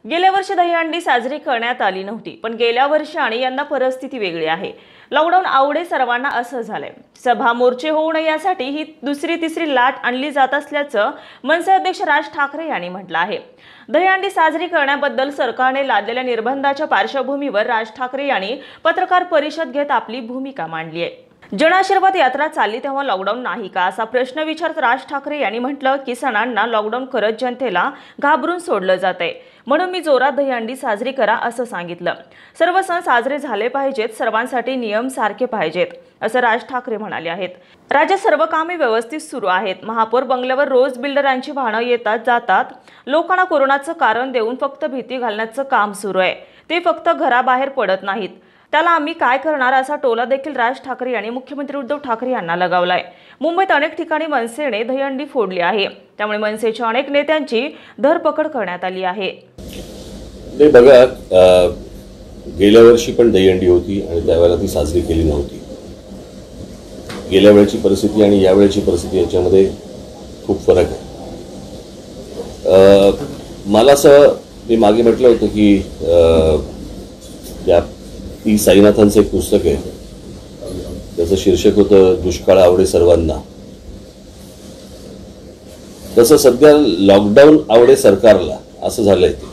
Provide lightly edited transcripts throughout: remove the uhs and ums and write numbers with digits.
गेल्या वर्षी दहीहंडी साजरी करण्यात आली नव्हती, पण गेल्या वर्षी आणि यंदा परिस्थिती वेगळी आहे। लॉकडाऊन आवडे सर्वांना असं झालंय। सभा मोर्चे होऊ नये यासाठी ही दुसरी तिसरी लाट आणली जात असल्याचं मनसे अध्यक्ष राज ठाकरे यांनी म्हटलं आहे। दहीहंडी साजरी करण्याबद्दल सरकारने लादलेल्या निर्बंधाच्या पार्श्वभूमीवर राज ठाकरे यांनी पत्रकार परिषद घेत आपली भूमिका मांडली आहे। जन आशीर्वाद यात्रा चालली तेव्हा लॉकडाऊन नाही का असा प्रश्न विचारत राज ठाकरे यांनी म्हटलं की सणांना लॉकडाऊन करत जनतेला घाबरून सोडलं जातंय, म्हणून मी जोरात दहीहंडी साजरी करा असं सांगितलं। सर्व सण साजरे झाले पाहिजेत, सर्वांसाठी नियम सारखे पाहिजेत असं राज ठाकरे म्हणाले आहेत। राज्यात सर्व कामे व्यवस्थित सुरू आहेत। महापौर बंगल्यावर रोज बिल्डरांची वाहनं येतात जातात। लोकांना कोरोनाचं कारण देऊन फक्त भीती घालण्याचं काम सुरू आहे। ते फक्त घराबाहेर पडत नाहीत, त्याला आम्ही काय करणार असा टोला देखील राज ठाकरे यांनी मुख्यमंत्री उद्धव ठाकरे यांना लगावलाय। मुंबईत अनेक ठिकाणी मनसेने दहीहंडी फोडली आहे, त्यामुळे मनसेच्या अनेक नेत्यांची धरपकड करण्यात आली आहे। बघा, गेल्या वर्षी पण दहीहंडी होती आणि त्यावेळेला ती साजरी केली नव्हती। गेल्या वेळची परिस्थिती आणि यावेळची परिस्थिती याच्यामध्ये खूप फरक आहे। मला असं मी मागे म्हटलं होतं की ती साईनाथांचं एक पुस्तक आहे, त्याचं शीर्षक होतं दुष्काळ आवडे सर्वांना। तसं सध्या लॉकडाऊन आवडे सरकारला असं झालंय ते,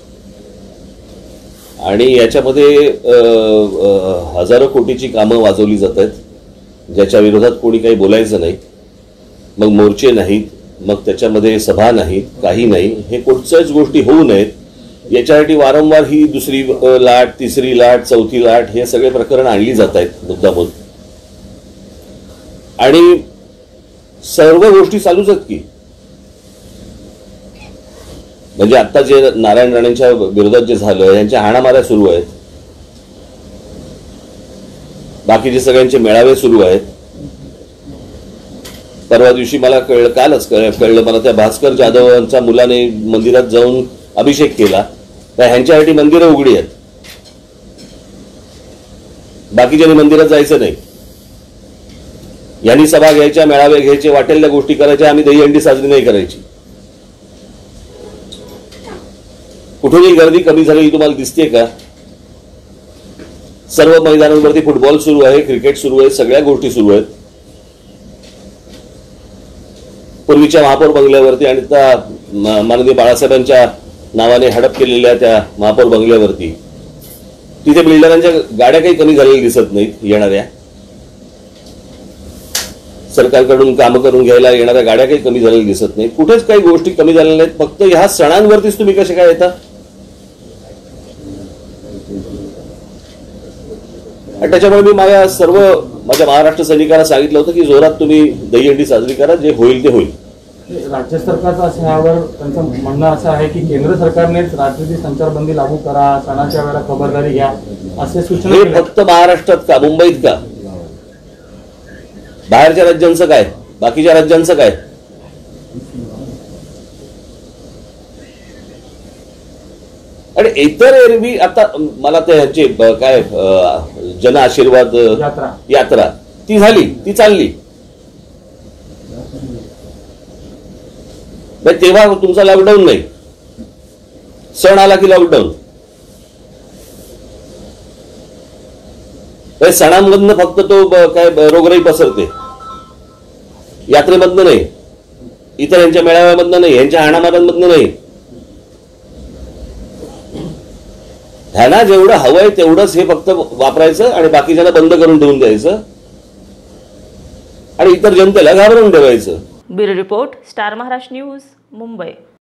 आणि याच्यामध्ये हजारो कोटीची कामं वाजवली जात आहेत, ज्याच्या विरोधात कोणी काही बोलायचं नाही। मग मोर्चे नाहीत, मग त्याच्यामध्ये सभा नाहीत, काही नाही। हे कोणत्याच गोष्टी होऊ नयेत याच्यासाठी वारंवार ही दुसरी लाट, तिसरी लाट, चौथी लाट हे सगळे प्रकरण आणली जात आहेत मुद्दामून, आणि सर्व गोष्टी चालूच आहेत की। म्हणजे आता जे नारायण राणेंच्या विरोधात जे झालं, यांच्या हाणामाऱ्या सुरू आहेत, बाकीचे सगळ्यांचे मेळावे सुरू आहेत। परवा दिवशी मला कालच कळलं मला, त्या भास्कर जाधवांच्या मुलाने मंदिरात जाऊन अभिषेक केला, तर ह्यांच्यासाठी मंदिरं उघडी आहेत, बाकीच्यांनी मंदिरात जायचं नाही। यांनी सभा घ्यायच्या, मेळावे घ्यायचे, वाटेल त्या गोष्टी करायच्या, आम्ही दहीहंडी साजरी नाही करायची। कुठेही गर्दी कमी झालेली तुम्हाला दिसते का? सर्व मैदानांवरती फुटबॉल सुरू आहे, क्रिकेट सुरू आहे, सगळ्या गोष्टी सुरू आहेत। पूर्वीच्या महापौर बंगल्यावरती आणि त्या माननीय बाळासाहेबांच्या नावाने हडप केलेल्या त्या महापौर बंगल्यावरती तिथे बिल्डरांच्या गाड्या काही कमी झालेल्या दिसत नाहीत। येणाऱ्या सरकारकडून कामं करून घ्यायला येणाऱ्या गाड्या काही कमी झालेल्या दिसत नाहीत। कुठेच काही गोष्टी कमी झालेल्या नाहीत। फक्त ह्या सणांवरतीच तुम्ही कसे काय येता? आणि त्याच्यामुळे मी माझ्या महाराष्ट्र सैनिकांना सांगितलं होतं की जोरात तुम्ही दहीहंडी साजरी करा, जे होईल ते होईल। राज्य सरकारचं असं यावर त्यांचं म्हणणं असं आहे की केंद्र सरकारनेच रात्रीची संचारबंदी लागू करा, सणाच्या वेळेला खबरदारी घ्या असे सूचना। हे फक्त महाराष्ट्रात का, मुंबईत का? बाहेरच्या राज्यांचं काय, बाकीच्या राज्यांचं काय? आणि इतर एरवी आता मला ते ह्याचे काय जन आशीर्वाद यात्रा ती झाली, ती चालली, तेव्हा तुमचा लॉकडाऊन नाही। सण आला की लॉकडाऊन। सणांमधनं फक्त तो काय रोगराई पसरते, यात्रेमधनं नाही, इतर यांच्या मेळाव्यामधनं नाही, यांच्या हाणामाऱ्यांमधनं नाही। ह्यांना जेवढं हवंय तेवढंच हे फक्त वापरायचं आणि बाकीच्यांना बंद करून ठेवून द्यायचं आणि इतर जनतेला घाबरवून ठेवायचं। Bureau report, star Maharashtra news, Mumbai.